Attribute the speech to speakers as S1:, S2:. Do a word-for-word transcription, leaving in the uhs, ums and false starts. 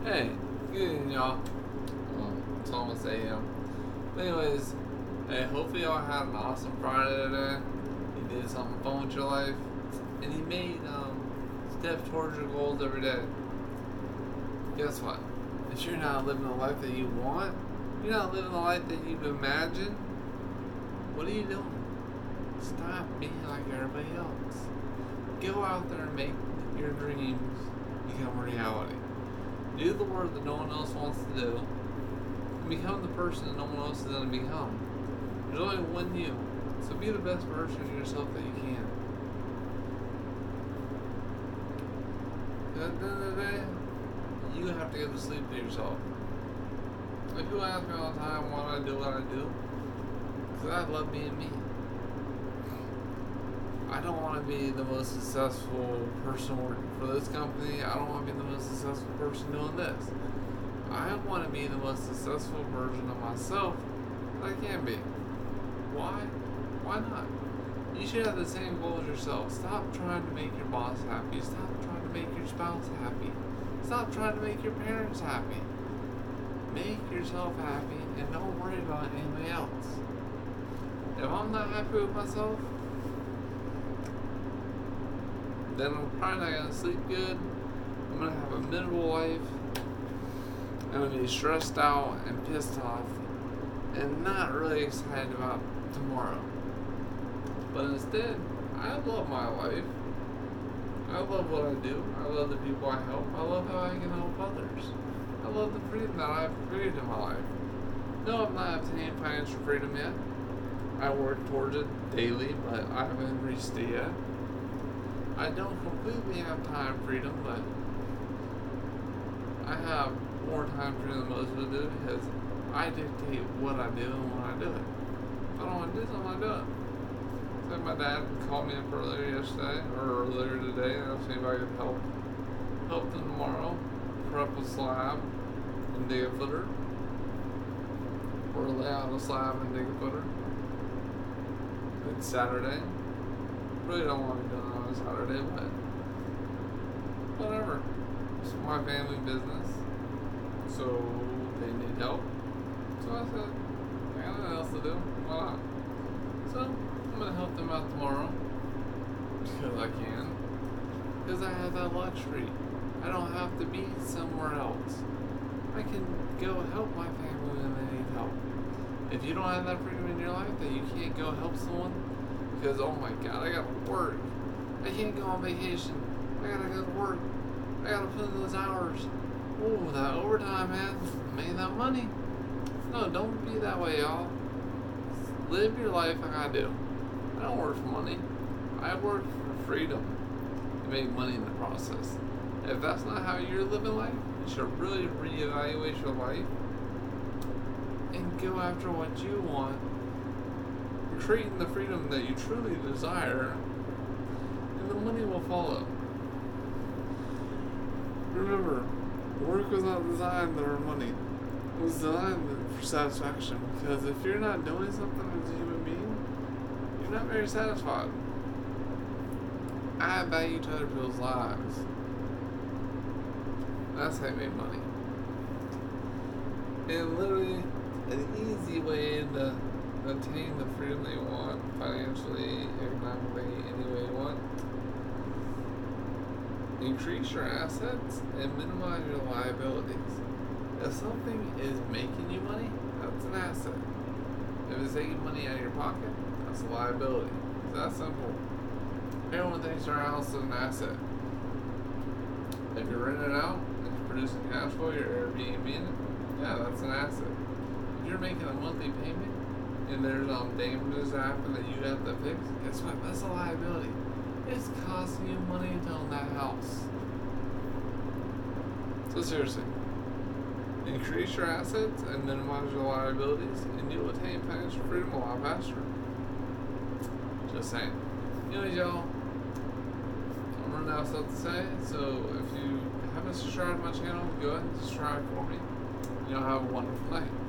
S1: Hey, good evening, y'all. Um, it's almost A M. But anyways, hey, hopefully y'all had an awesome Friday today. You did something fun with your life, and you made um, steps towards your goals every day. Guess what? If you're not living the life that you want, you're not living the life that you've imagined, what are you doing? Stop being like everybody else. Go out there and make your dreams become reality. Do the work that no one else wants to do, and become the person that no one else is going to become. There's only one you, so be the best version of yourself that you can. At the end of the day, you have to go to sleep to yourself. Like, people ask me all the time why I do what I do, because I love being me. I don't want to be the most successful person working for this company. I don't want to be the most successful person doing this. I want to be the most successful version of myself that I can be. Why? Why not? You should have the same goal as yourself. Stop trying to make your boss happy. Stop trying to make your spouse happy. Stop trying to make your parents happy. Make yourself happy and don't worry about anybody else. If I'm not happy with myself, then I'm probably not going to sleep good. I'm going to have a miserable life. I'm going to be stressed out and pissed off and not really excited about tomorrow. But instead, I love my life. I love what I do. I love the people I help. I love how I can help others. I love the freedom that I've created in my life. No, I'm not obtaining financial freedom yet. I work towards it daily, but I haven't reached it yet. I don't completely have time freedom, but I have more time freedom than most people do because I dictate what I do and when I do it. If I don't want to do something, I do it. So my dad called me up earlier yesterday, or earlier today, and asked me if I could help help them tomorrow prep a slab and dig a footer, or lay out a slab and dig a footer. It's Saturday. Really don't want to be doing it on a Saturday, but whatever. It's my family business, so they need help. So I said, I got nothing else to do. Why not? So I'm gonna help them out tomorrow because I can. Because I have that luxury. I don't have to be somewhere else. I can go help my family when they need help. If you don't have that freedom in your life, that you can't go help someone. Because, oh my god, I gotta work. I can't go on vacation. I gotta go to work. I gotta put in those hours. Ooh, that overtime, man. Made that money. No, don't be that way, y'all. Live your life like I do. I don't work for money. I work for freedom to make money in the process. If that's not how you're living life, you should really reevaluate your life and go after what you want. Creating the freedom that you truly desire, and the money will follow. Remember, work was not designed to earn money. It was designed for satisfaction, because if you're not doing something as a human being, you're not very satisfied. I add value to other people's lives. That's how you make money. And literally, an easy way to attain the freedom that you want, financially, economically, any way you want. Increase your assets and minimize your liabilities. If something is making you money, that's an asset. If it's taking money out of your pocket, that's a liability. It's that simple. Everyone thinks their house is an asset. If you're renting it out and you're producing cash flow, you're Airbnb in it, yeah, that's an asset. If you're making a monthly payment, and there's um damages that happen that you have to fix, guess what? That's a liability. It's costing you money to own that house. So seriously, increase your assets and minimize your liabilities, and you'll attain financial freedom a lot faster. Just saying. Anyways, y'all, I'm running out of stuff to say, so if you haven't subscribed to my channel, go ahead and subscribe for me. Y'all have a wonderful night.